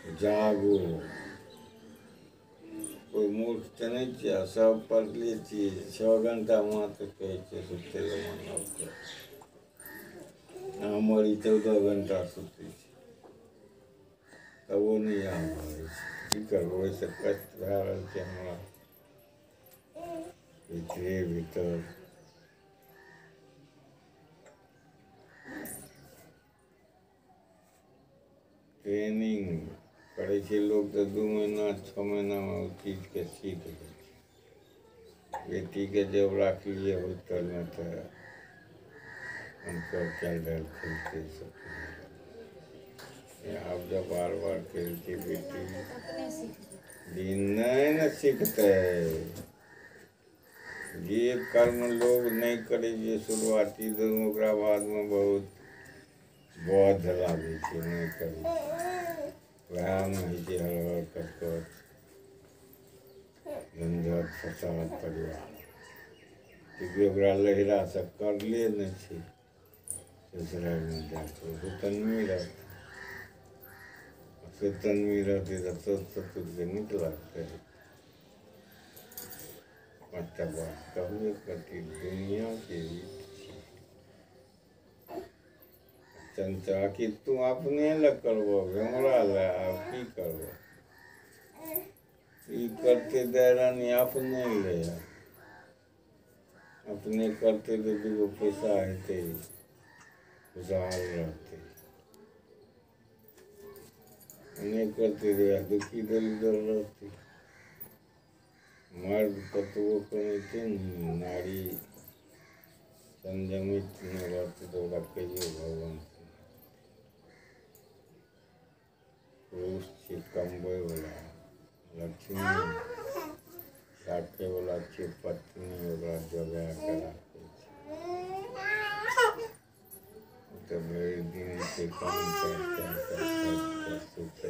जागो कोई मूर्ख तो नहीं किया सब पढ़ ली थी 6 घंटा वहाँ तक कहे सुते हमारी 14 घंटा सुती थी तब वो नहीं आ की करबो वैसे कष्ट भए रहल छै हमरा भीतरे भीतर ट्रेनिंग करे छे लोग तो 2 महीना 6 महीना में उस चीज के सीख लै छै बेटी के जब राखलिए होटल में तो हमको कैंडल खेलते सब अब जब बार बार खेलती बेटी दिन नहीं न सीखते जे कर्म लोग नहीं करे जे शुरुआती दिन ओकरा बाद में बहुत बोझ लागे छै नहीं करे वह में होइ छै हड़बड़ कटकट झंझट फसाद परिवार क्योंकि ओकरा लहिरा से करले नहीं छै ससुराल में जाके वो तन्वी रहते से तन्वी रहती तो ससुर के निकलते अच्छा बात कहबे करती दुनिया के चंचा कि तू अपने ल करबो हमरा ले अब की करबो ई करते दैरानी अपने ले अपने करते तो 2 पैसा हेते खुशहाल रहते नहीं करते रहे दुखी दलिदर रहते मर्द कतबो कमेते नहीं नारी संयमित नहीं रहते तो ओकरा कहियो भगवान पुरुष छै कमबै वाला लक्ष्मी राखे वाला छै पत्नी ओकरा जगा के राखे तो भरि दिन से काम करते सुख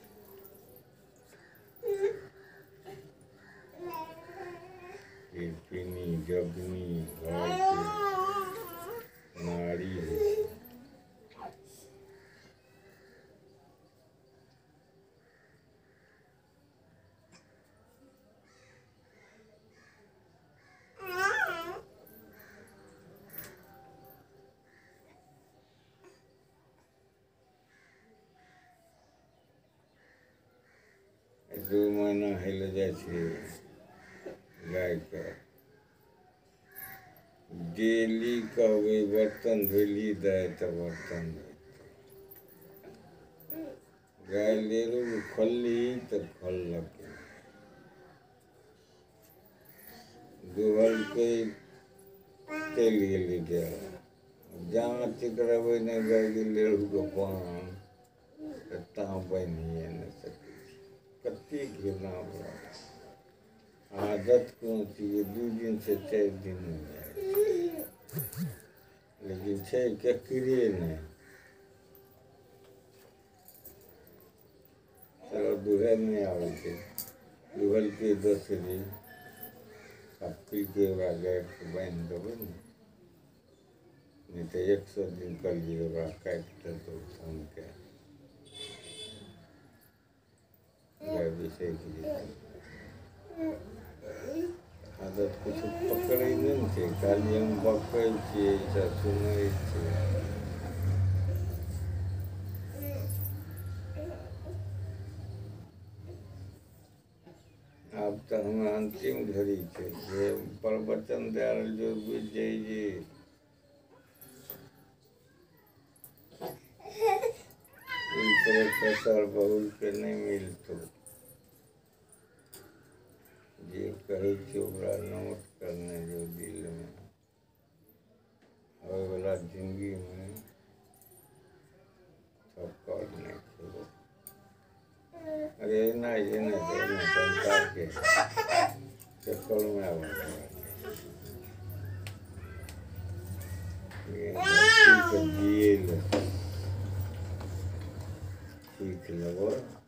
पीनी जगनी घर के नारी है दू महीना हेल जाइ छै गायके डेली कहबै बर्तन धोली दे तो बर्तन गाय लेरू खोलली तो खोललक दुहलकै चलि गेली डेरा जहाँ चिकरबै नहीं गाय लेरूके पान तो तहाँ बनिए नहीं सकै कति घृणा बड़ा आदत कौन चीज 2 दिन से 4 दिन में जाए लेकिन छै केकरे नहीं चलो दुहे नहीं आवे छै दुहल के 10 दिन सब पी के ओकरा गाय के बांध देबै नहीं तो 100 दिन कर लिए ओकरा काटि देतौ थान के आदत कुछ पकड़े नहीं थे खाली हम बकै छियै सुनै छियै अब तो हम अंतिम घड़ी छै जे प्रवचन दे रहल जो बुझ जाई जे प्रोफेसर बहुल के नहीं मिलतो जे कहे ओकरा नोट करने जो दिल में आवे वाला जिंदगी में सब कर नहीं छोड़ो अरे नहीं ये नहीं संसार के चक्कर में आवा ये जिए सीख लो